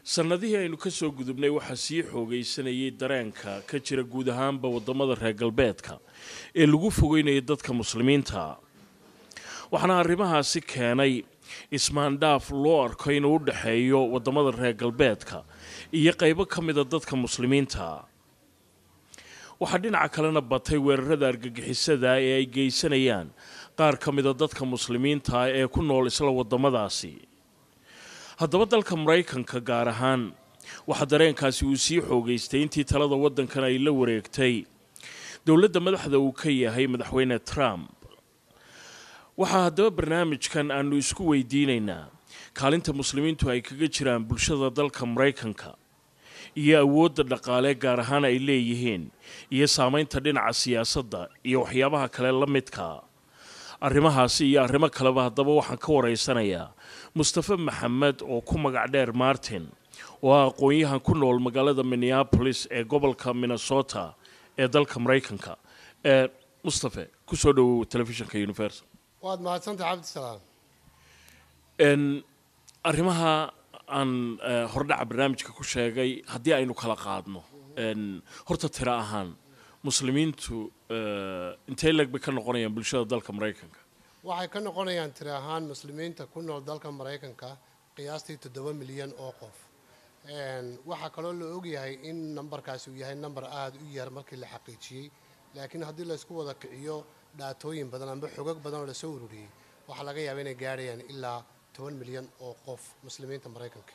sanadihii aynu ka soo gudubnay waxaa sii xoogaysanayay dareenka ka jira guud ahaanba wadamada reer galbeedka ee lagu fogeynayay dadka muslimiinta waxaana arrimahaasi keenay ismaandhaaf loo arko inuu u dhaxeeyo wadamada reer galbeedka iyo qaybo ka mida dadka muslimiinta waxaa dhinaca kalena batay weerarada argagixisada ee ay geysanayaan qaar ka mida dadka muslimiinta ee ku nool isla wadamadaasi haddaba dalka Mareykanka gaar ahaan waxa dareenkaasi uu sii xoogaystay intii talada wadankan ay la wareegtay dawladda madaxda uu ka yahay madaxweyne Trump waxa haddaba barnaamijkan aanu isku weydiinaynaa kaalinta muslimiintu ay kaga jiraan bulshada dalka Mareykanka iyo awoodda dhaqaale gaar ahaan ay leeyihiin iyo saameynta dhinaca siyaasadda iyo waxyaabaha kale la midka arrimahaasi iyo arrimo kaleba haddaba waxaan ka wareysanayaa Mustafa Maxamed oo ku magac dheer Martin oo aqoonyahan ku nool magaalada Minneapolis ee gobolka Minnesota ee dalka Mareykanka Mustafa ku soo dhawow telefishinka Universal waad mahadsantahay Cabdisalaam arrimaha aan hordhaca barnaamijka ku sheegay haddii aynu kala qaadno horta tira ahaan muslimiintu intee lag ka noqonayaan bulshada dalka Mareykanka waxay ka noqonayaan tira ahaan muslimiinta ku nool dalka Mareykanka qiyaastii 7 milyan oo qof waxa kaloo la og yahay in numberkaasi uu yahay number aad u yar markii la xaqiijiyay laakiin haddii la isku wada kiciyo dhaatooyin badan ama xogag badan oo la soo ururiyay waxa laga yaabaa inay gaarayaan ilaa 10 milyan oo qof muslimiinta Mareykanka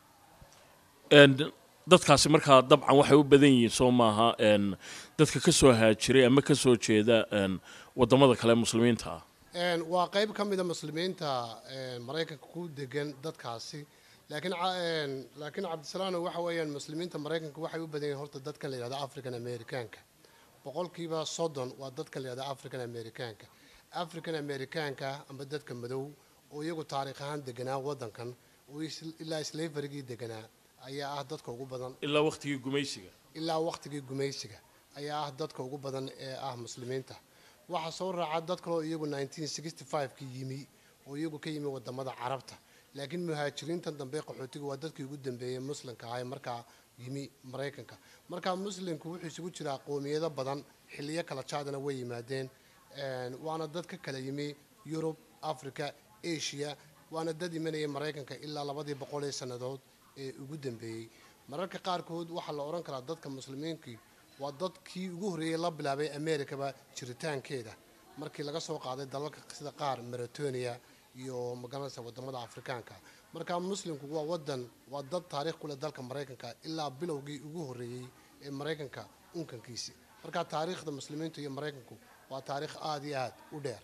dadkaasi markaa dabcan waxay u badan yihiin Soomaha dadka ka soo haajiray ama ka soo jeeda wadamada kale muslimiinta waa qayb ka mid ah muslimiinta Mareykanka ku degan dadkaasi laakiin Cabdisalaam waxa weeyaan muslimiinta Mareykanka waxay u badan yihiin horta dadka la yiraahdo African Americanka boqolkiiba 30 waa dadka la yiraahdo African Americanka ama dadka madow oo iyagu taariikh ahaan deganaa wadankan oo ilaa slavery-gii deganaa ayaa ah dadka ugu badan ilaa waqtigii gumaysiga ayaa ah dadka ugu badan ee ah muslimiinta waxa soo raaca dad kale oo iyagu 1965 yimi oo iyagu ka yimi wadamada Carabta laakiin muhaajiriintan dambe qaxootiga waa dadkii ugu dambeeyay muslimka ah marka yimi Mareykanka marka muslimku wuxuu isugu jiraa qoomiyado badan xilliyo kala jaadana way yimaadeen waana dad ka kala yimi Europe Africa Asia waana dad imanaya Mareykanka ilaa 200 sanadood ee ugu dambeeyay mararka qaarkood waxa la oran karaa dadka muslimiinka waa dadkii ugu horeeyay la bilaabay Amerikaba jiritaankeeda markii laga soo qaaday dalalka sida qaar Mauritania iyo magaalada wadamada Afrikaanka marka muslimku waa dad taariikh ku leh dalka Mareykanka ilaa bilowgii ugu horeeyay ee Mareykanka unkankiisa marka taariikhda muslimiinta iyo Mareykanku waa taariikh aad iyo aad u dheer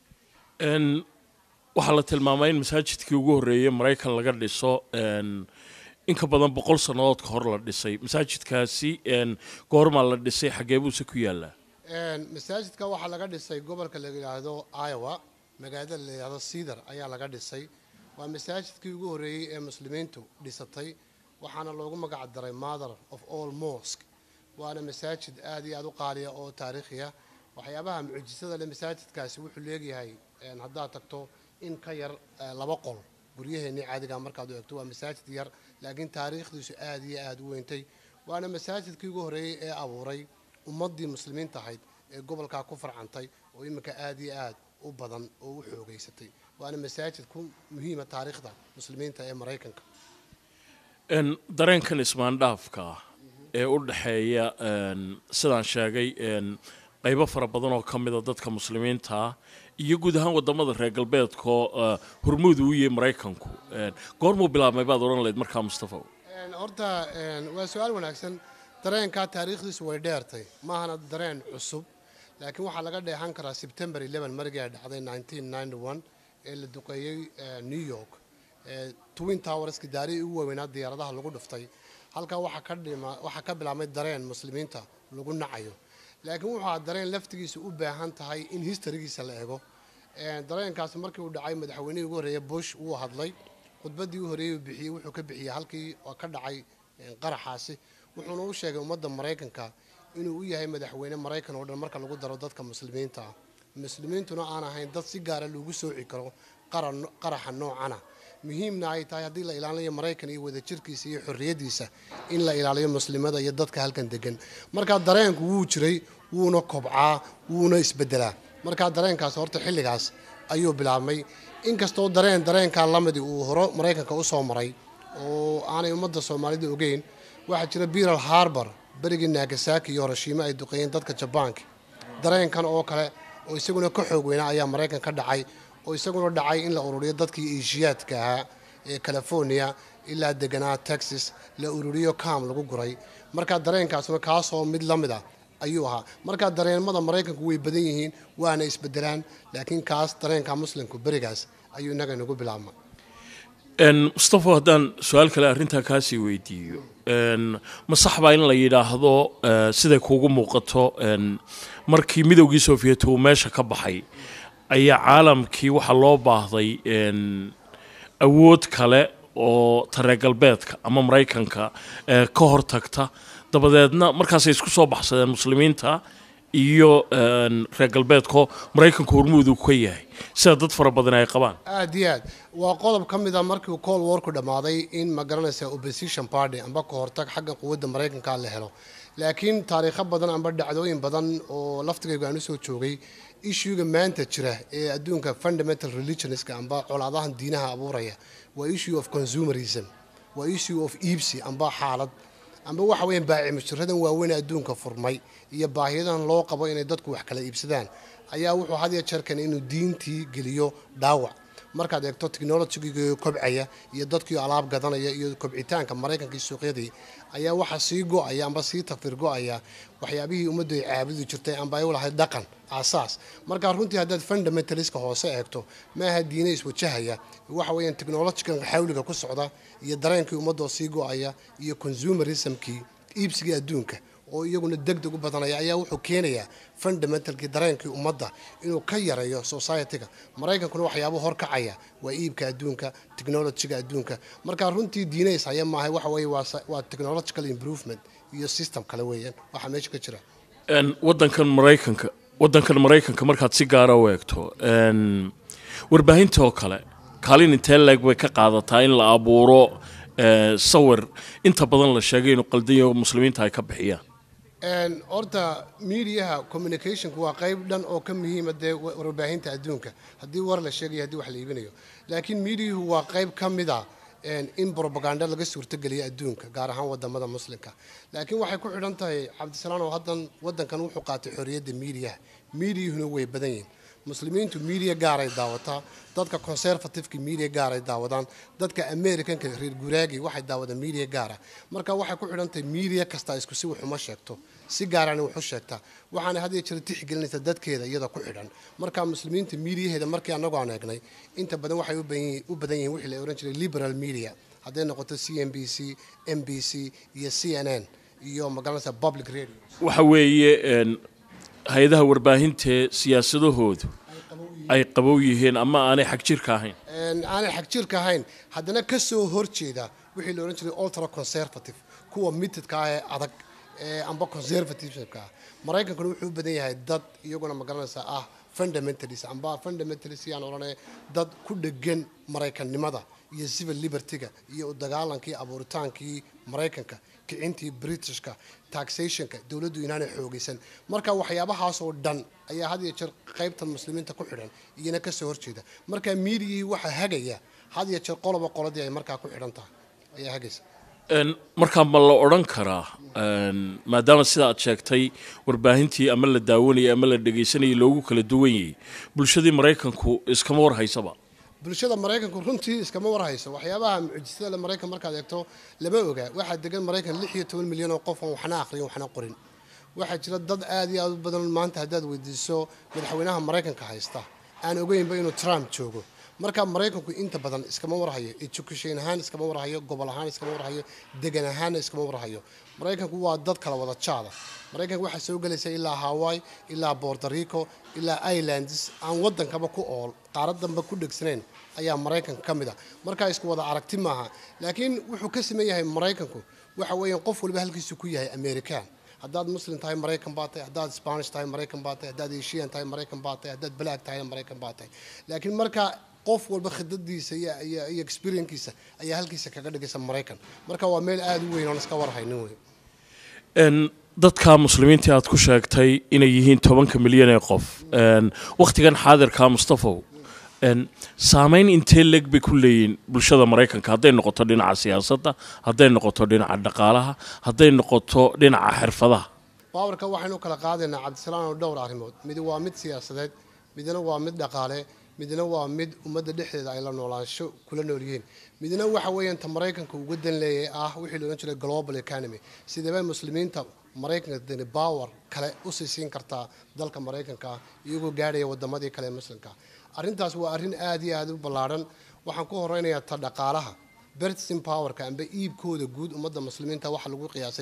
waxa la tilmaamay in masaajidkii ugu horeeyay Mareykan laga dhiso in ka badan 100 sanadood ka hor la dhisay masaajidkaasi goorma la dhisay xagee buu ku yaalaa masaajidka waxa laga dhisay gobolka la yiraahdo Iowa magaalada la yiraahdo Cedar ayaa laga dhisay waa masaajidkii ugu horeeyay ee muslimiintu dhisatay waxaana loogu magac daray Mother of All Mosque waana masaajid aad iyo aad u qaali ah oo taariikhi ah waxyaabaha mucjisada leh masaajidkaasi wuxuu leeyahay hadda tagto in ka yar 2 qol guryaheena caadiga markaad eegto waa masaajid yar laakiin taariikhdiisu aad iyo aad u weyntay waana masaajidkii ugu horeeyay ee abuuray ummadii muslimiinta ahayd ee gobolka ku farcantay oo imika aad iyo aad u badan oo u xoogaysatay waana masaajid ku muhiim ah taariikhda muslimiinta ee Mareykanka dareenkan ismaandhaafka ee u dhaxeeya sidaan sheegay qaybo fara badan oo ka mid ah dadka muslimiinta iyo guud ahaan wadamada reer galbeedka hormuud u yahay Mareykanku goormuu bilaabmay baad oran leed markaa Mustafa horta waa su'aal wanaagsan dareenka taariikhdiisu way dheertay maahana dareen cusub laakiin waxa laga dheehan karaa September 11 markii ay dhacday 1991 ee la duqeeyay New York Twin Towers ki daari ugu weynaa diyaaradaha lagu dhuftay halka waxa ka bilaabmay dareen muslimiinta lagu nacayo laakiin waxa dareen laftigiisa u baahan tahay in historygiisa la eego dareenkaas markii uu dhacay madaxweynihii ugu horeeyay Bush uu hadlay khudbadii uu horeeyay bixiyay wuxuu ka bixiyay halkii oo ka dhacay qaraxaasi wuxuuna u sheegay ummadda Mareykanka inuu u yahay madaxweyne Mareykan oo dhan marka lagu daro dadka muslimiintuna aan ahayn dad si gaar ah loogu sooci karo qaraxa noocana muhiimna ay tahay haddii la ilaalinayo maraykan iyo wadajirkiisa iyo xorriyaddiisa in la ilaaliyo muslimada iyo dadka halkan degan markaa dareenku wuu jiray wuuna kobcaa wuuna isbedelaa markaa dareenkaas horta xilligaas ayuu bilaabmay inkastoo dareenkaa lamidi uu horo maraykanka u soo maray oo aanay ummadda soomaalida ogeyn waxaa jira Pearl Harbor berigii Nagasaki iyo Hiroshima ay duqeeyeen dadka Jabaanka dareenkan oo kale oo isaguna ka xoog weynaa ayaa maraykan ka dhacay oo isaguna dhacay in la ururiyo dadkii Aasiyaadka ahaa ee California ilaa deganaa Texas la ururiyo kaam lagu guray markaa dareenkaasna kaasoo mid lamid ah ayuu ahaa markaa dareenmada maraykanku way badan yihiin waana isbedelaan laakiin kaas dareenka muslimku berigaas ayuu inaga nagu bilaabmay Mustafa haddaan su-aal kale arrintaa kaasii weydiiyo ma sax baa in la yidhaahdo siday kuugu muuqato markii midowgii Soviet uu meesha ka baxay ayaa caalamkii waxa loo baahday awood kale oo reer galbeedka ama maraykanka ka hortagta dabadeedna markaasay isku soo baxsadeen muslimiinta iyo reer galbeedka maraykanku hormuud uu ka yahay sida dad fara badan ay qabaan aad iyo aad waa qodob ka mid ah markii Cold War ku dhamaaday in ma garanaysa opposition party amba ka hortag xagga quwadda maraykanka la helo laakiin taariikho badan amba dhacdooyin badan oo laftigayga aan soo joogay issue-ga maanta jira ee adduunka fundamental religionska amba colaadahan diinaha abuuraya waa issue of consumerism waa issue of iibsi amba xaalad amba waxa weeyaan baacimishiradan waaweyn adduunka furmay iyo baahiyadan loo qabo inay dadku wax kala iibsadaan ayaa wuxuu had iyo jeer kan inuu diintii geliyo dhaawac markaad eegto technology-ga kobcaya iyo dadkii alaab gadanaya iyo kobcitaanka maraykanka iyo suuqyadii ayaa waxa sii go'aya amba sii tafir go'aya waxyaabihii ummaddu ay caabudi jirtay amba ay u lahayd dhaqan aasaas marka runtii haddaad fundamentaliska hoose eegto maaha diine iswajahaya waxa weeyaan technology-ga xawliga ku socda iyo dareenkii ummadda sii go'aya iyo consumerismkii iibsiga adduunka oo iyaguna degdeg u badanaya ayaa wuxuu keenayaa fundamentalkii dareenkii ummadda inuu ka yareeyo society-ga maraykankuna waxyaabo hor kacaya waa iibka adduunka technology-ga adduunka marka runtii diinays haya maahay waxa weeye waa technological improvement iyo system kale weeyaan waxa meesha ka jira waddankan maraykanka markaad si gaara u eegto warbaahinta oo kale kaalin intee leeg bay ka qaadataa in la abuuro sawir inta badan la sheegay inuu qaldanyaho muslimiinta ay ka bixiyaan horta mediaha communicationku waa qayb dhan oo ka muhiima dee warbaahinta adduunka haddii war la sheegayo haddii wax la iibinayo laakiin mediahu waa qayb ka mid ah in propaganda laga suurtogeliyo adduunka gaar ahaan wadamada muslimka laakiin waxay ku xidhan tahay cabdisalaan oo haddan waddankan wuxuu qaatay xorriyadda mediahuna way badan yihiin muslimiintu media gaaray daawataa dadka conservative-ka media gaaray daawadaan dadka Americanka reer guuraagi waxay daawadaan media gaara marka waxay ku xidhantahay media kasta isku si wax uma sheegto si gaarana wax u sheegtaa waxaana hadii jira tixgelinaysa dadkeeda iyada ku xidhan marka muslimiinta mediaheeda markii anagu aan eegnay inta badan waxay u badan yihiin wixii la oran jiray liberal media haday noqoto CNBC NBC iyo CNN iyo magalanaysa public radio waxa weeye hay'adaha warbaahinta siyaasadahoodu ay qabow yihiin ama aanay xaq jirka ahayn haddana ka soo horjeeda wixii la oran jiray ultra conservative kuwa midka ah adag amba conservative-ka maraykankuna wuxuu u badan yahay dad iyaguna magaranaysa fundamentalist yaan oranay dad ku dhagan maraykannimada iyo civil liberty-ga iyo u dagaalankii abuuritaankii maraykanka kicintii Britishka taxation-ka dawladdu inaanay xoogaysan marka waxyaabahaas oo dhan ayaa had iyo jeer qaybta muslimiinta ku xidhan iyana ka soo horjeeda marka media waxa hagaya had iyo jeer qoladii ay markaa ku xidhan tahay ayaa hagaysa marka ma la oran karaa maadaama sida aad sheegtay warbaahintii ama la daawanayay ama la dhageysanayay loogu kala duwan yahay bulshadii maraykanku iskama war haysaba bulshada maraykanku runtii iskama war hayso waxyaabaha mucjisada maraykan markaad eegto lama oga waxa degan maraykan 16 milyan oo qof oo waxna akhriyo waxna qorin waxa jira dad aad iyo aad u badan maanta hadaad weydiiso madaxweynaha maraykanka haysta aan ogeynba inuu Trump joogo marka maraykanku inta badan iskama war hayo education ahaan iskama war hayo gobol ahaan iskama war hayo degan ahaan iskama war hayo maraykanku waa dad kala wada jaada maraykanku waxa soo galaysa ilaa Hawaii ilaa Puerto Rico ilaa Islands aan wadankaba ku ool qaaradanba ku dhigsaneen ayaa maraykanka kamid ah marka isku wada aragti maaha laakiin wuxuu ka sameeyahay maraykanku waxa weeyaan qof walba halkiisu ku yahay American haddaad muslim tahay maraykan baa tahay haddaad Spanish tahay maraykan baa tahay haddaad Asian tahay maraykan baa tahay haddaad black tahay maraykan baa tahay laakiin marka qof walba khidadiisa iyo experience-kiisa ayaa halkiisa kaga dhigaysa Mareykan marka waa meel aad u weyn oo iska war haynin way dadka muslimiinta aad ku sheegtay inay yihiin 10 milyan ee qof waqtigan xaadirka Mustafa saameyn intee leg bay ku leeyihiin bulshada Mareykanka hadday noqoto dhinaca siyaasadda hadday noqoto dhinaca dhaqaalaha hadday noqoto dhinaca xirfadaha powerka waxaynu kala qaadaynaa Cabdisalaam oo dhowr arrimood mid waa mid siyaasadeed midna waa mid dhaqaale midna waa mid ummadda dhexdeeda ay la noolaansho kula nool yihiin midna waxa weeyaan ta Mareykanka ugu dan leeyahay wixii loo jeedo global economy sidaba muslimiinta Mareykanka dani power kale u siin kartaa dalka Mareykanka iyagoo gaaraya wadamadii kale muslimka arrintaas waa arrin aad iyo aad u ballaaran waxaan ku horeynayaa ta dhaqaalaha purchasing powerka amba iibkooda guud ummadda muslimiinta waxa lagu qiyaasay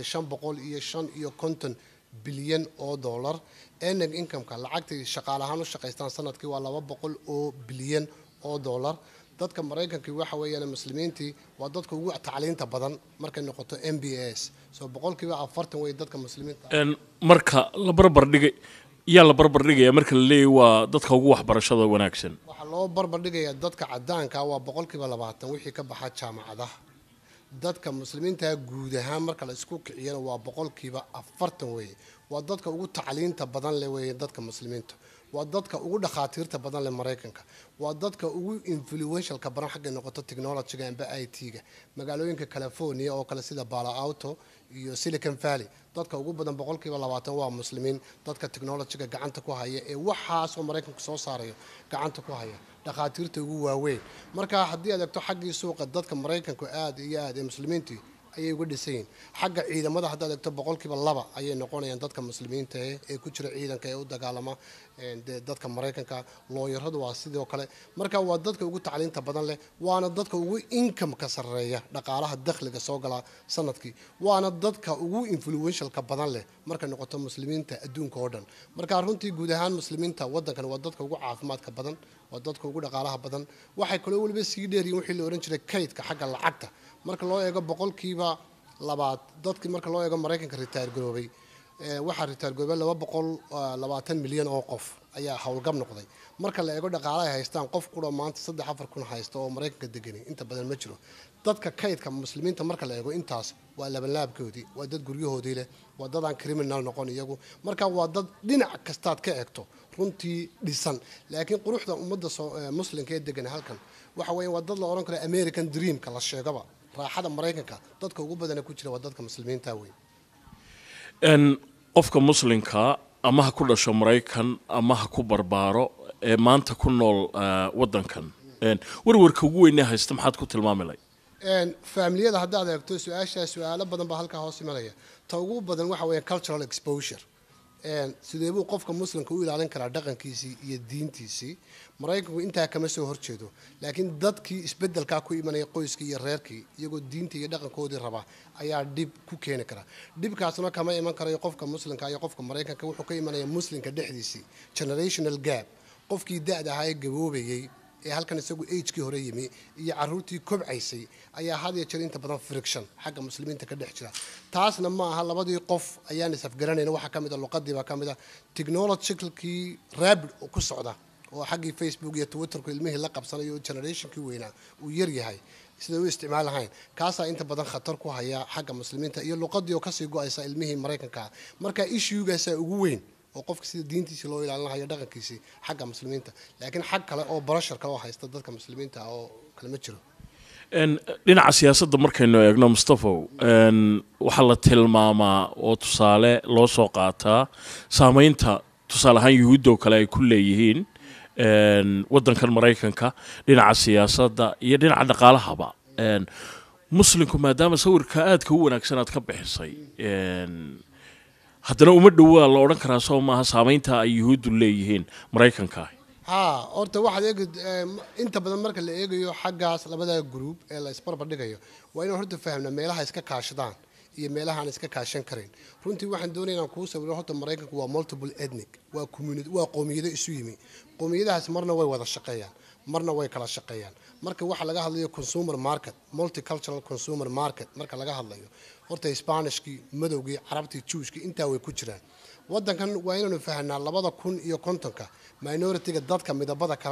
550 bilyan oo dollar earning income-ka lacagta shaqaalahaan u shaqeystaan sanadkii waa 200 oo bilyan oo dollar dadka Mareykanka waxa weeyaan muslimiintii waa dadka ugu tacliinta badan markay noqoto MBS soo 40% way dadka muslimiinta marka la barbar dhigay la barbar dhigaya marka la leeyahay waa dadka ugu waxbarashada wanaagsan waxa loo barbar dhigaya dadka cadaanka waa 20% wixii ka baxa jaamacadaha dadka muslimiinta guud ahaan marka la isku kiciyana waa 40% way waa dadka ugu tacliinta badan leh way dadka muslimiinta waa dadka ugu dhaqaatiirta badan leh Mareykanka waa dadka ugu influential ka baran xagga noqoto technology-ga amba IT-ga magaalooyinka California oo kale sida Palo Alto iyo Silicon Valley dadka ugu badan 20% waa muslimiin dadka technology-ga gacanta ku haya ee waxaas oo Mareykanka soo saarayo gacanta ku haya dhaqaatiirta ugu waaweyn marka haddii aad eegto xaggii suuqa dadka Mareykanka aad iyo aad muslimiintii ayay uga dhisayeen xagga ciidamada hadda eegto 2% ayay noqonayaan dadka muslimiinta ee ku jira ciidanka ee u dagaalama dadka Mareykanka looyaradu waa sidoo kale marka waa dadka ugu tacliinta badan leh waana dadka ugu income ka sareeya dhaqaalaha dakhliga soo gala sanadkii waana dadka ugu influential ka badan leh marka noqoto muslimiinta adduunka oo dhan marka runtii guud ahaan muslimiinta wadankan waa dadka ugu caafimaadka badan waa dadka ugu dhaqaalaha badan waxay kale waliba sii dheeriyeen wixii la oran jiray kaydka xagga lacagta marka loo eego 2% dadkii marka loo eego Mareykanka retire garoobay waxa retire garoobay 220 milyan oo qof ayaa hawlgab noqday marka la eego dhaqaalaha ay haystaan qof ku dhamaanta 3-4 kun haysto oo Mareykanka degan inta badan ma jiro dadka kaydka muslimiinta marka la eego intaas waa laabkoodii waa dad guryahoodii leh waa dad aan criminal noqon iyagu marka waa dad dhinac kastaad ka eegto runtii dhisan laakiin quruxda ummadda muslimka ee degan halkan waxa weeye waa dad la oran karo American dream ka la sheegaba raaxada Mareykanka dadka ugu badan ku jira waa dadka muslimiinta weyn qofka muslimka ama ha ku dhasho Mareykan ama ha ku barbaaro ee maanta ku nool wadankan warwarka ugu weyn ee haysta maxaad ku tilmaamay familiyada haddaad eegto su'aalo badan baa halka hoos imanaya ta ugu badan waxa weeye cultural exposure sidee buu qofka muslimka u ilaalin karaa dhaqankiisii iyo diintiisii Mareykanku intaa kama soo horjeedo laakiin dadkii isbedelka ku imanaya qoyskii iyo reerkii iyagoo diinta iyo dhaqankoodii raba ayaa dib ku keeni kara dibkaasna kama iman karayo qofka muslimka iyo qofka Mareykanka wuxuu ka imanaya muslimka dhexdiisii generational gap qofkii da'da ahaa ee gaboobayay ee halkan isagu age-kii hore yimi iyo caruurtii kobcaysay ayaa had iyo jeer inta badan friction xagga muslimiinta ka dhex jira taasna ma aha labadii qof ayaan isafgaranayna waxa kamid ah luqadii baa kamid ah technology-kii rapid ku socda oo xaggii Facebook iyo Twitter ku ilmihii la qabsanayo generation-kii weynaa uu yar yahay sida uu isticmaal lahayn kaasa inta badan khatar ku haya xagga muslimiinta iyo luqadii oo ka sii go'aysa ilmihii Mareykanka marka issue-gaas ugu weyn oo qofka sida diintiisa loo ilaalin lahayo dhaqankiisa xagga muslimiinta laakiin xag kale oo barasharka oo haysta dadka muslimiinta oo kale ma jiro dhinaca siyaasadda markaynu eegno Mustafa waxa la tilmaamaa oo tusaale loo soo qaataa saameynta tusaale ahaan yuhuudda kale ay ku leeyihiin wadankan Mareykanka dhinaca siyaasadda iyo dhinaca dhaqaalahaba muslimku maadaama sawirka aadka u wanaagsan aad ka bixisay haddana uma dhawaa la oran karaa soo maaha saameynta ay yuhuuddu leeyihiin Mareykanka horta waxaad inta badan marka la eegayo xaggaas labada group ee la isbarbar dhigayo waa inaan horta fahamna meelaha iska kaashadaan iyo meelaha aan iska kaashan karin runtii waxaan doonayaa inaan kuu sawiro horta Mareykanku waa multiple ethnic waa community waa qoomiyado isu yimi qoomiyadahaas marna way wada shaqeeyaan marna way kala shaqeeyaan marka waxa laga hadlayo consumer market multicultural consumer market marka laga hadlayo horta Isbaanishkii madowgii Carabtii Jewishkii intaa way ku jiraan wadankan waa inaanu fahanaa 2050 minority-ga dadka midabada kala leh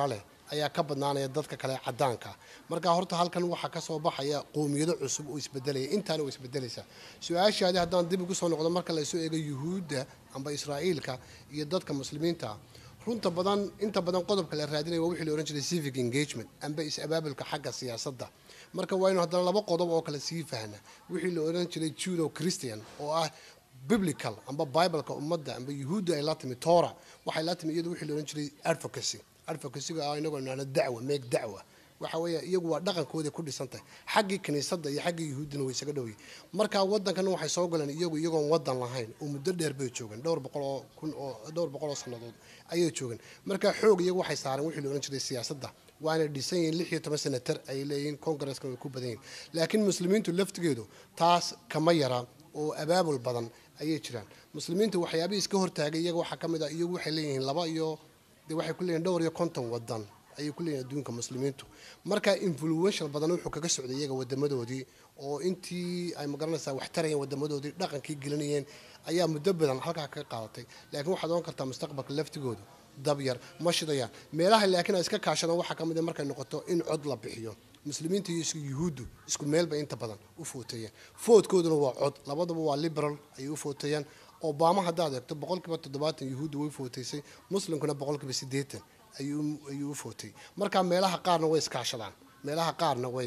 ayaa ka badnaanaya dadka kale cadaanka marka horta halkan waxa ka soo baxaya qoomiyado cusub oo isbedelaya intaana way isbedelaysaa su'aashaadi haddaan dib ugu soo noqdo marka la soo eego yuhuudda amba israa'iilka iyo dadka muslimiinta inta badan qodobka la raadinayo waa wixii la oran jiray civic engagement amba is-abaabulka xagga siyaasadda marka waynu haddana laba qodob oo kale sii fahna wixii la oran jiray judo christian oo ah biblical amba bibleka ummadda amba yuhuudda ay la timi Torah waxay la timi iyadu wixii la oran jiray advocacy ga inagoo nana dacwa waxa weeye iyagu waa dhaqankooda ku dhisantay xaggii kaniisadda iyo xaggii yuhuudina way isaga dhowyi marka wadankan waxay soo galeen iyagoon wadan lahayn oo muddo dheer bay joogeen dhowr boqol oo sanadood ayay joogeen marka xoog iyagu waxay saareen wixii la oran jiray siyaasadda waana dhisan yihiin 16 senator ay leeyihiin congress-ka way ku badan yihiin laakiin muslimiintu laftigeedu taas kama yara oo abaabul badan ayay jiraan muslimiintu waxyaabihii iska hortaagay iyaga waxa ka mid ah iyagu waxay leeyihiin laba iyo waxay ku leeyihiin dhowr iyo 50 wadan ayay ku leeyihiin adduunka muslimiintu marka influential badan wuxuu kaga socday iyaga wadamadoodii oo intii ay magaranaysaa wax tarayeen wadamadoodii dhaqankii gelinayeen ayaa muddo badan halkaa ka qaadatay laakiin waxaad oran kartaa mustaqbalka laftigoodu dabyar ma shidayaan meelaha laakiin ay iska kaashadaan waxa ka mid ah markay noqoto in cod la bixiyo muslimiinta iyo yuhuuddu isku meel bay inta badan u footeeyaan foodkooduna waa cod labadaba waa liberal ay u footeeyaan Obama haddaad eegto 70% yuhuuddu way footeysay muslimkuna 80% ayuu u footay marka meelaha qaarna way iskaashadaan meelaha qaarna way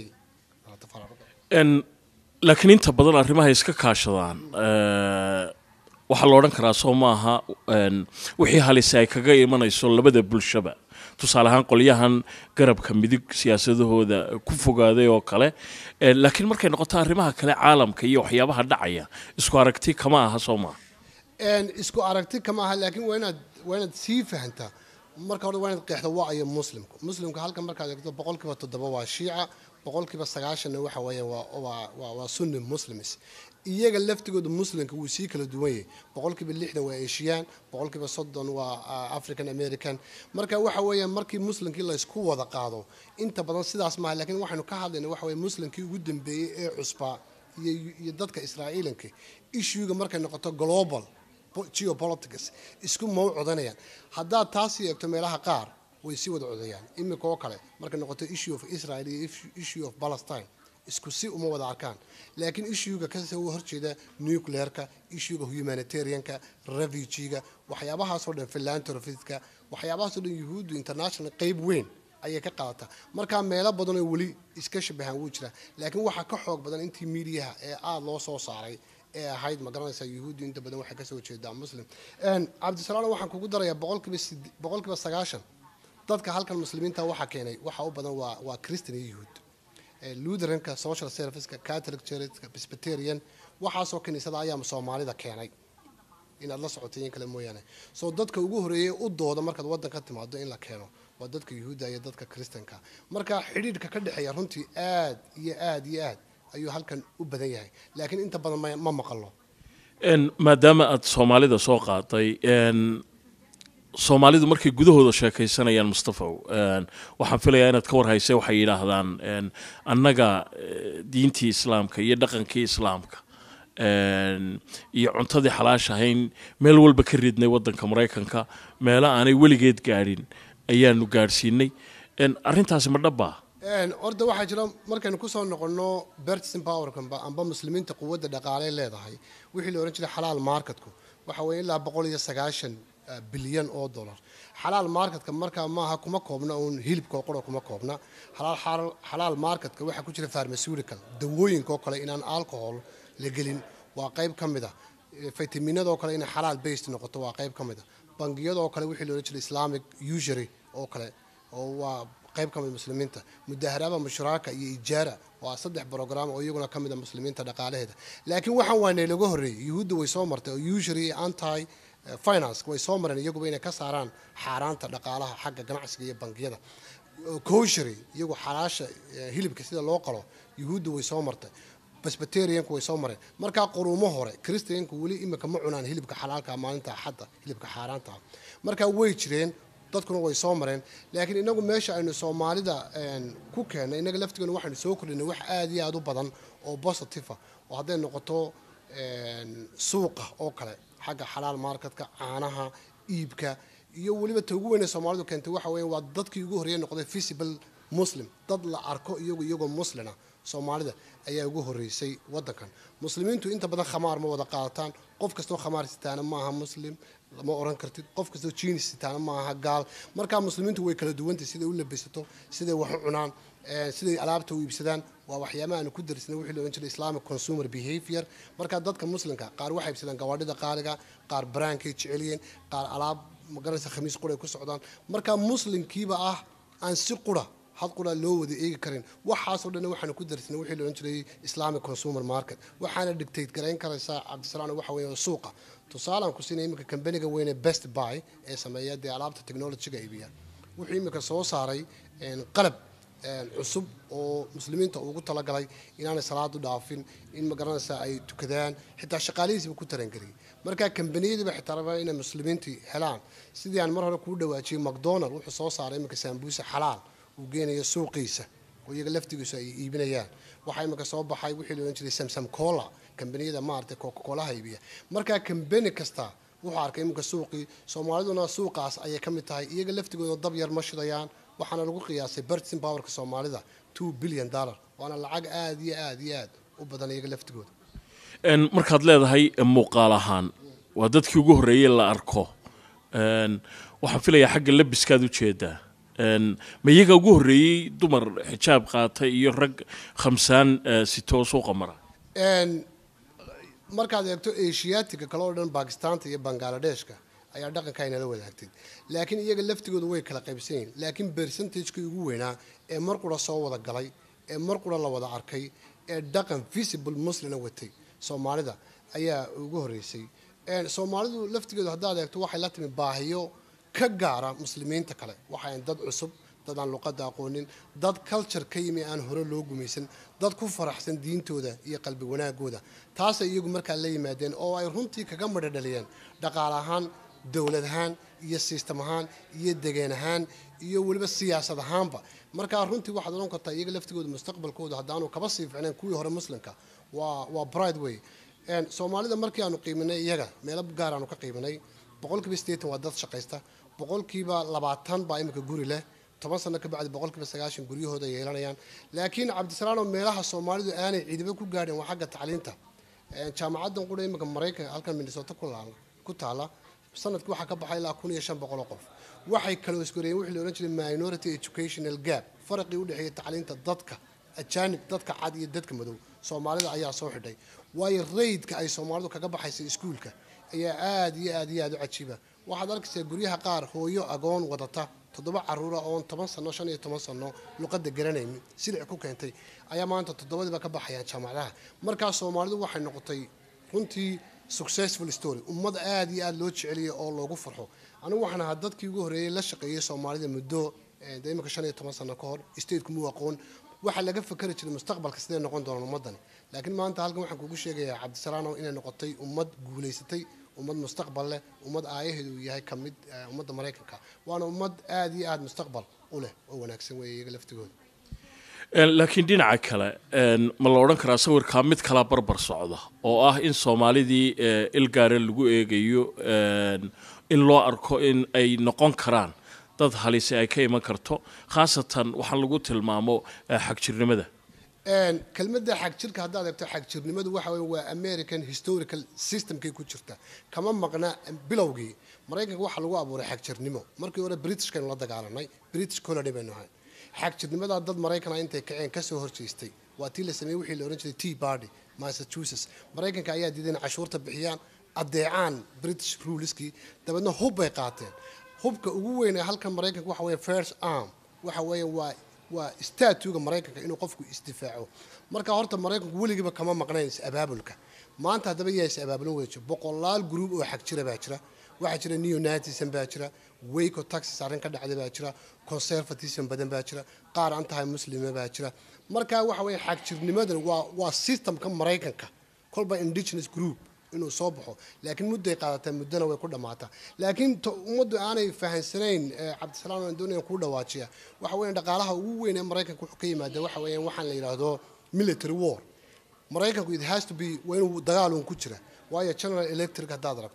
laakiin inta badan arrimaha iska kaashadaan waxa la oran karaa soo maaha wixii halis ay kaga imanayso labada bulshaba tusaale ahaan qolyahan garabka midig siyaasadahooda ku fogaaday oo kale laakiin markay noqoto arrimaha kale caalamka iyo waxyaabaha dhacaya isku aragti kama aha soo maaha isku aragti kama aha laakiin waa inaad sii fahantaa marka hore waa inaad qeexdo waa ayo muslimka halkan markaad eegto 7% waa shiica 9% waxa weeyaan waa sunni muslims iyaga laftigooda muslimka wuu sii kala duwan yahay 60% waa Asian 30% waa African American marka waxa weeyaan markii muslimkii la isku wada qaado inta badan sidaas ma laakiin waxaanu ka hadlaynaa waxa weeye muslimkii ugu dambeeyay ee cusba iyo dadka Israa'iilanka issue-ga markay noqoto global geopolitics isku mawcudanayaan haddaa taas eegto meelaha qaar way sii wada codayaan imika oo kale markay noqoto issue of Israel iyo issue of Palestine isku si uma wada arkaan laakiin issue-ga ka soo horjeeda nuclear-ka issue-ga humanitarian-ka refugee-ga waxyaabahaas oo dhan philanthropy-ka waxyaabahaas oo dhan yuhuuddu international qayb weyn ayay ka qaadataa marka meelo badan oo wali iska shabahan wuu jira laakiin waxa ka xoog badan intii media ee aad loo soo saaray ee ahayd ma garanaysaa yuhuuddu inta badan waxay ka soo jeedaa muslim cabdisalaam waxaan kugu darayaa 90% dadka halkan muslimiinta waxa keenay waxa u badan waa Christian iyo Yuhuud Lutheranka social service-ka Catholic Church-ka Presbyterian waxaasoo kaniisada ayaa Soomaalida keenay inaad la socoteen kale mooyaane soo dadka ugu horeeyay u dooda markaad wadanka timaado in la keeno waa dadka Yuhuudda iyo dadka Christianka marka xiriirka ka dhaxeeya runtii aad ayuu halkan u badan yahay laakiin inta badan ma maqalno maadaama aad Soomaalida soo qaatay Soomaalidu markay gudahooda sheekaysanayaan Mustafa waxaan filayaa inaad ka war haysay waxay yiraahdaan annaga diintii islaamka iyo dhaqankii islaamka iyo cuntadii xalaash ahayn meel walba ka ridnay wadanka Mareykanka meelo aanay weligeed gaadhin ayaanu gaarsiinay arrintaasi ma dhab ah orda waxaa jira markaynu ku soo noqono Bertson Power amba muslimiinta quwadda dhaqaale leedahay wixii la oran jiray xalaal marketku waxa weeye ilaa 190 bilyan oo dollar xalaal marketka marka maaha kuma koobna uun hilibka qoro kuma koobna xalaal marketka waxa ku jira pharmaceutical dawooyinka oo kale inaan alcohol la gelin waa qayb ka mid ah fitamiinada oo kale in xalaal based noqoto waa qayb ka mid ah bangiyada oo kale wixii la oran jiray Islamic usury oo kale oo waa qayb ka mid muslimiinta mudaharaba musharaaka iyo ijaara waa 3 program oo iyaguna ka mid ah muslimiinta dhaqaalaheeda laakiin waxaan waanay laga horeeyay yuhuudda way soo martay oo usury anti finance way soo mareen iyagu inay ka saaraan xaaraanta dhaqaalaha xagga ganacsiga iyo bangiyada kosher iyagu xalaasha hilibka sida loo qalo yuhuudda way soo martay Presbyterian-ku way soo mareen marka quruumo hore Christian-ku wali imika ma cunaan hilibka xalaalka maalinta xadda hilibka xaaraanta marka way jireen dadkuna way soo mareen laakiin inagu meesha aynu Soomaalida ku keenay inaga laftigeena waxaanu soo kordhinay wax aad iyo aad u badan oo positive ah oo haday noqoto suuqa oo kale xagga xalaal marketka caanaha iibka iyo waliba ta ugu weyn ee Soomaalidu keentay waxa weeye waa dadkii ugu horeeyay noqday visible muslim dad la arko iyagoo muslina Soomaalida ayaa ugu horeysay wadankan muslimiintu inta badan khamaar ma wada qaataan qof kastoo khamaar sitaana ma aha muslim lama oran kartid qof kastoo jeans sitaana ma aha gaal marka muslimiintu way kala duwantay sida u labisato sida wax u cunaan sida alaabta u iibsadaan waa waxyaamaha aan ku darsnay wixii loo jeedo Islamic consumer behavior marka dadka muslimka qaar waxay iibsadaan gawaadhida qaaliga qaar brandkay jeceliyeen qaar alaab magaranaysa khamiis qura ku socdaan marka muslimkiiba ah aan si qura had qura loo wada eegi karin waxaas oo dhan waxaan ku darsnay wixii loo jeedo Islamic consumer market waxaana dictate gareyn karaysa Cabdisalaam waxa weeye suuqa tusaalaan ku siinay imika company-ga weyn ee Best Buy ee sameeya alaabta technology-ga iibiya wuxuu imika soo saaray qalab cusub oo muslimiinta ugu talagalay inaanay salaadu dhaafin in magaranaysa ay tukadaan xitaa shaqaalihiisa ku taran galay marka kambaniyada xitaa rabaa in muslimiintu helaan sidii aan mar hore ku dhawaajiyay McDonald wuxuu soo saaray imika sambusa xalaal uu geenayo suuqiisa oo iyaga laftigiisu ay iibinayaan waxa imika soo baxay wixii loo jeeday Samsung Cola kambaniyada maartay Coca-Cola haybiya marka kambani kasta wuxuu arkay imika suuqii Soomaaliduna suuqaas ayay kamid tahay iyaga laftigooda dab yar ma shidayaan waxaana lagu qiyaasay purchasing powerka Soomaalida $2 billion waana lacag aad u badan iyaga laftigooda markaad leedahay muuqaal ahaan waa dadkii ugu horeeyay la arko waxaan filayaa xagga labiskaad u jeedaa ma iyaga ugu horeeyay dumar xijaab qaatay iyo rag khamsaan sitoo suuqa mara markaad eegto Asiatica kale oo dhan Pakistan iyo Bangladeshka ayaa dhaqanka ay nala wadaagtay laakiin iyaga laftigoodu way kala qaybsan yihiin laakiin percentage-ka ugu weynaa ee mar qura soo wada galay ee mar qura la wada arkay ee dhaqan visible muslina watay Soomaalida ayaa ugu horeysay Soomaalidu laftigoodu haddaad eegto waxay la timi baahiyo ka gaara muslimiinta kale waxay dad cusub dad aan luqadda aqoonin dad culture ka yimi aan hore loo gumaysan dad ku faraxsan diintooda iyo qalbi wanaagooda taas ay iyagu markaa la yimaadeen oo ay runtii kaga madhadhaliyeen dhaqaale ahaan dawlad ahaan iyo system ahaan iyo deegaan ahaan iyo waliba siyaasad ahaanba marka runtii waxaad oran kartaa iyaga laftigooda mustaqbalkooda hadaanu kaba sii fiicnaan kuwii hore muslimka waa bright way Soomaalida markii aanu qiiminay iyaga meel gaar aanu ka qiiminay 80% waa dad shaqaysta 20% baa imika guri leh 10 sano ka bacdi 90% guryahooda yeelanayaan laakiin Cabdisalaam meelaha Soomaalidu aanay ciidaba ku gaadhin waa xagga tacliinta jaamacaddan qura imika Mareykanka halkan Minnesota ku taala sanadkii waxa ka baxay ilaa 1500 qof waxay kala iskureeyeen wixii la oran jiray minority educational gap farqi u dhaxeeya tacliinta dadka ajaanib dadka cad iyo dadka madow Soomaalida ayaa soo xidhay waayo raydka ay Soomaalidu kaga baxaysay iskuulka ayaa aad u cajiiba waxaad arkaysaa guryaha qaar hooyo agoon wadata 7 caruur oo 10 sano 15 sano luqadda garanaynin silic ku keentay ayaa maanta 7 ka baxayaan jaamacadaha marka Soomaalidu waxay noqotay runtii successful story ummad aad loo jeceliyo oo loogu farxo anigu waxaan ahaa dadkii ugu horeeyay la shaqeeyay Soomaalida muddo imika 15 sano ka hor state-ku mu aqoon waxa laga fakari jiray mustaqbalka sidee noqon doona ummadan laakiin maanta halkan waxaan kugu sheegayaa Cabdisalaam inay noqotay ummad guuleysatay ummad mustaqbal leh ummad aayaheedu yahay kamid ummadda Mareykanka waana ummad aad mustaqbal u leh oo wanaagsan way iyaga laftigooda laakiin dhinaca kale ma la oran karaa sawirka mid kala barbar socda oo ah in Soomaalidii ilgaare lagu eegayo in loo arko in ay noqon karaan dad halis ay ka iman karto khaasatan waxa lagu tilmaamo xagjirnimada kelmadda xagjirka haddaad eegto xagjirnimadu waxa weeye waa American historical system-kay ku jirta kama maqna bilowgii Mareykanka waxa lagu abuuray xagjirnimo markii hore Britishkan la dagaalanay British colony baynu ahayn xagjirnimada dad Mareykan intay kaceen ka soo horjeestay waa tii la sameeyay wixii la oran jiray Tea Party Massachusetts Mareykanka ayaa diiday cashuurta bixiyaan adeecaan British ruleski dabadna hub bay qaateen hubka ugu weyn ee halka Mareykanka waxa weeye first arm waxa weeye waa statue-ga Mareykanka inuu qofku isdifaaco marka horta Mareykanku weligiiba kama maqnayn abaabulka maanta hadaba yahay abaabulin weeyo boqolaal group oo xagjira baa jira waxa jira neo-Nazism baa jira Waco Texas arrin ka dhacday baa jira conservatism badan baa jira qaar aan tahay muslimiin baa jira marka waxa weeye xagjirnimadan waa system-ka Mareykanka kolba indigenous group inuu soo baxo laakiin muddo ay qaadataa muddana way ku dhamaataa laakiin ummaddu aanay fahansanayn Cabdisalaam aan doonayaan ku dhawaajiya waxa weeye dhaqaalaha ugu weyn ee Mareykanka wuxuu ka yimaada waxa weeye waxaan la yiraahdo military war Mareykanku it has to be when dagaal uu ku jira waayo General Electric hadaad aragto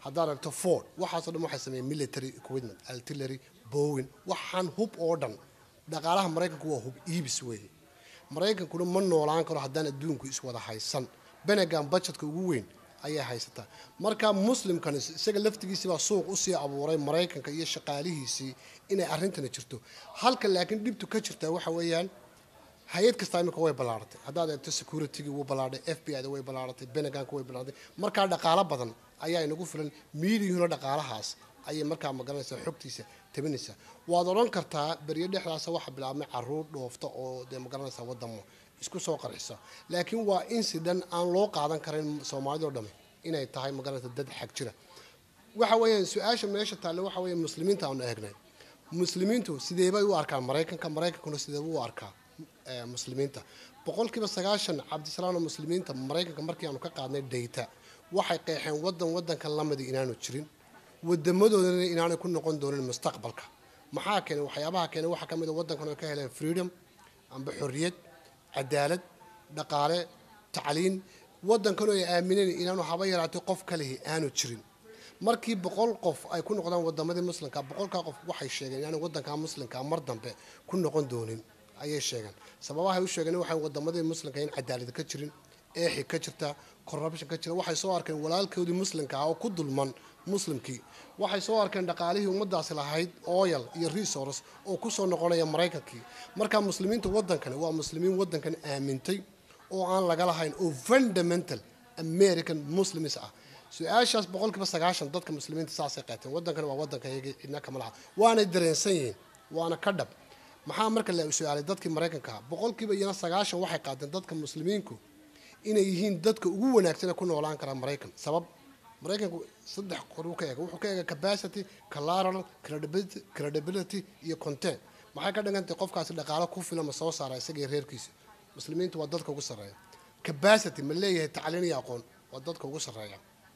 haddaad aragto Ford waxaasoo dhan waxay sameeyeen military equipment artillery Boeing waxaan hub oo dhan dhaqaalaha Mareykanku waa hub iibis weeye Mareykankuna ma noolaan karo haddaan adduunku iswada haysan Pentagon budgetka ugu weyn ayaa haysataa marka muslimkan isaga laftigiisa baa suuq u sii abuuray Mareykanka iyo shaqaalihiisii inay arrintan jirto halka laakiin dibtu ka jirta waxa weeyaan hay'ad kasta imika way balaaratay haddaad eegto security-ga wuu balaaray FBI-da way balaaratay Pentagon-ka way balaaratay marka dhaqaale badan ayaa inagu filan miiliyuuna dhaqaalahaas ayay markaa magaranaysaa xogtiisa tabinaysa waad oran kartaa bariyo dhexdaas waxa bilaabmay caruur dhoofta oo de magaranaysaa wadamo isku soo qarxisa laakiin waa incident aan loo qaadan karin Soomaalidu dhame inay tahay magaranaysaa dad xaq jira waxa weeyaan su'aasha meesha taale waxa weeyaan muslimiinta aan eegnay muslimiintu sidee bay u arkaan Mareykankuna sidee u arkaa muslimiinta boqolkiiba 90 Cabdisalaam muslimiinta Mareykanka markii aanu ka qaadnay data waxay qeexeen wadanka lamada inaanu jirin wadamadoodana inaanay ku noqon doonin mustaqbalka maxaa keenay waxyaabaha keenay waxa kamid ah wadankan oo ka heleen freedom amba xorriyad cadaalad dhaqaale tacliin wadankan oo ay aamineen inaanu haba yaraatay qof kale aanu jirin markii 100 qof ay ku noqdaan wadamadii muslimka 100 qof waxay sheegeen inaan wadanka muslimka mar dambe ku noqon doonin ayay sheegeen sababaha ay u sheegeen waxay wadamadii muslimka in cadaalad ka jirin eexi ka jirta corruption ka jira waxay soo arkeen walaalkoodii muslimka oo ku dulman muslimkii waxay soo arkeen dhaqaalihii ummadaasi lahayd oil iyo resource oo ku soo noqonaya Mareykankii marka muslimiinta wadankan waa muslimiin wadankan aamintay oo aan laga lahayn oo fundamental American Muslims ah su'aashaas boqolkiiba 90 dadka muslimiinta saasay qaateen wadankan waa wadankayaga idna kama laha waana dareensan yihiin waana ka dhab maxaa marka la su'aalay dadkii Mareykanka boqolkiiba 90 waxay qaateen dadka muslimiinku inay yihiin dadka ugu wanaagsan ku noolaan kara Mareykan sabab Mareykanku saddex qodob ka eega wuxuu ka eega capacity collateral credibility iyo content maxay ka dhigantay qofkaasi dhaqaale ku filan ma soo saaray isaga reerkiisa muslimiintu waa dadka ugu sareeya capacity ma leeyahay tacliin iyo aqoon waa dadka ugu sareeya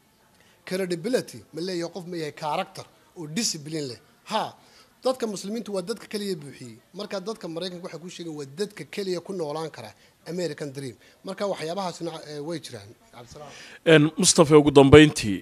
credibility ma leeyahay qof ma yahay character oo discipline leh ha dadka muslimiintu waa dadka kaliya buuxiyay marka dadka Mareykanka waxa ku sheegay waa dadka kaliya ku noolaan kara American dream marka waxyaabahaasna way jiraan Mustafa ugu dambeyntii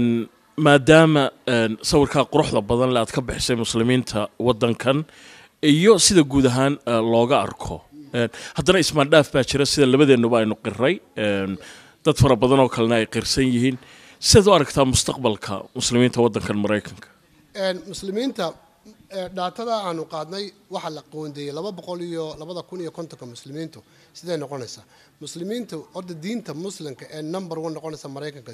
maadaama sawirka quruxda badan la aad ka bixisay muslimiinta wadankan iyo sida guud ahaan looga arko haddana ismaan dhaaf baa jira sida labadeennuba aynu qiray dad fara badan oo kalena ay qirsan yihiin sidoo aragtaa mustaqbalka muslimiinta wadankan Mareykanka muslimiinta daatada aanu qaadnay waxa la qoondeeyay 250 muslimiintu sidee noqonaysa muslimiintu orda diinta muslimka ee number 1 noqonaysa Mareykanka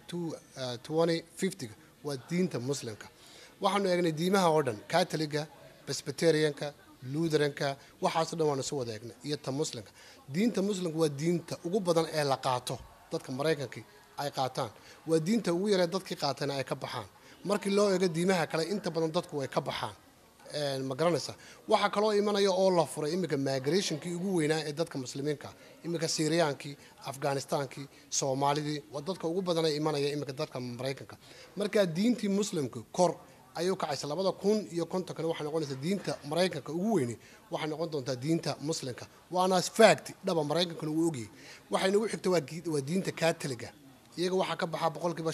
2050 waa diinta muslimka waxaanu eegnay diimaha oo dhan Catholiga Presbyterianka Lutheranka waxaas dhan waanu soo wadaegnay iyo ta muslimka diinta muslimka waa diinta ugu badan ee la qaato dadka Mareykanka ay qaataan waa diinta ugu yar ee dadkii qaatana ay ka baxaan markii loo eego diimaha kale inta badan dadku way ka baxaan ma garanaysa waxa kale oo imanaya oo la furay imika migrationkii ugu weynaa ee dadka muslimiinka imika Syriankii Afghanistaankii Soomaalidii waa dadka ugu badan ee imanaya imika dadka Mareykanka marka diintii muslimku kor ayuu kacaysa 2050 kana waxa noqonaysa diinta Mareykanka ugu weyn waxa noqon doontaa diinta muslimka waana fact dhaba Mareykanka uu ogyahay waxa inagu xigta waa diinta Catholiga iyaga waxa ka baxa boqolkiiba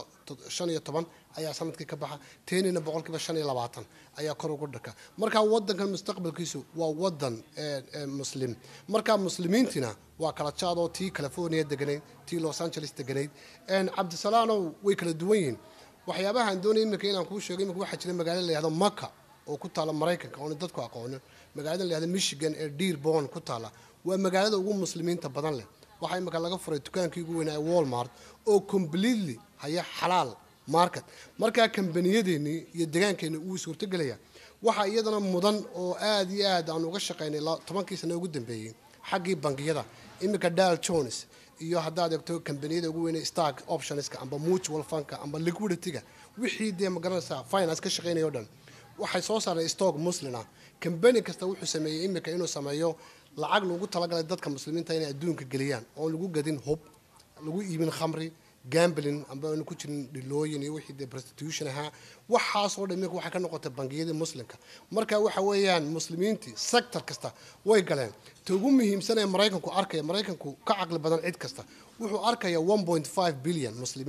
15 ayaa sanadkii ka baxa teenina boqolkiiba 25 ayaa kor ugu dhaka marka wadankan mustaqbalkiisu waa wadan muslim marka muslimiintina waa kala jaad oo tii California deganay tii Los Angeles deganay Cabdisalaam way kala duwan yihiin waxyaabaha aan doonay imika inaan ku sheego imika waxa jira magaalo la yiraahdo Maka oo ku taala Mareykanka oo dadku aqoon magaalada la yiraahdo Michigan ee Dearborn ku taala waa magaalada ugu muslimiinta badan leh waxa imika laga furay dukaankii ugu weyn ee Walmart oo completely haya xalaal market marka kambaniyadeenni iyo deegaankeena uu suurto galaya waxa iyadana mudan oo aad iyo aad aan uga shaqeynay 10 sano ugu dambeeyay xaqii bangiyada imika Dow Jones iyo haddaad eegto kambaniyada ugu weyn stock optionska amba mutual fundka amba liquidity-ga wixii de magaranaysa finance ka shaqeynayo dhan waxay soo saareen stock muslina kambani kasta wuxuu sameeyay imika inuu sameeyo lacag lagu talagalay dadka muslimiinta inay adduunka galiyaan oo lagu gadin hub lagu iibin khamri gambling amba ku jirin dhilooyin iyo wixii de prostitution aha waxaas oo dhan waxa ka noqotay bangiyada muslimka marka waxa weeyaan muslimiintii sector kasta way galeen ugu muhiimsan ee Mareykanku arkay Mareykanku ka aqli badan cid kasta wuxuu arkaya 1.5 billion muslimiina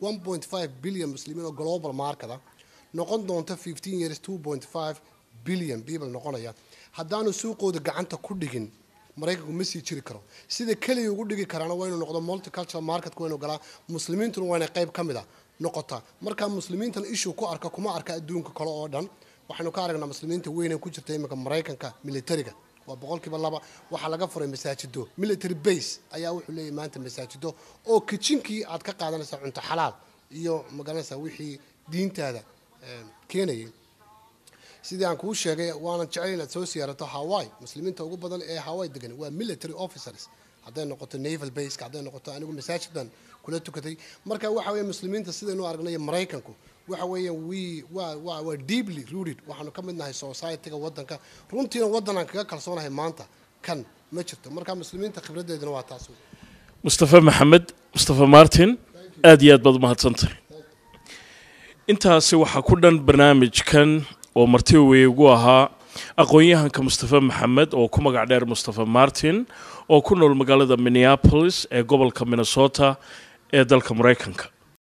1.5 billion muslimiin oo global market ah noqon doonta 15 years 2.5 billion people noqonaya haddaanu suuqooda gacanta ku dhigin maraykanku ma sii jiri karo sida kaliya ugu dhigi karana waa inuu noqdo multicultural market waa inuu galaa muslimiintuna waa inay qayb ka mid ah noqota marka muslimiintan issue ku arka kuma arka adduunka kale oo dhan waxaanu ka aragnaa muslimiinta weyn ee ku jirta iminka maraykanka militariga waa boqolkiiba 2 waxa laga furay masaajido military base ayaa wuxuu leeyahay maanta masaajido oo kitchenkii aad ka qaadanaysa cunto xalaal iyo magaranaysa wixii diintaada keenayay sidii aan kuu sheegay waana jecel inaad soo siyaarato Hawaii muslimiinta ugu badan ee Hawaii degan waa military officers hadday noqoto naval base hadday noqoto anigu masaajidan kula tukatay marka waxa weeye muslimiinta sidaynu aragnay Mareykanku waxa weeye waa deeply rooted waxaanu ka mid nahay society-ga wadanka runtiina wadankan kaga kalsoonahay maanta kan ma jirto marka muslimiinta khibradeeduna waa taas Mustafa Maxamed Mustafa Martin aad iyo aad baad mahadsantahay intaasi waxa ku dhan barnaamijkan oo marti weeygu ahaa aqoon-yahanka Mustafa Maxamed oo ku magac dheer Mustafa Martin oo ku nool magaalada Minneapolis ee gobolka Minnesota ee dalka Mareykanka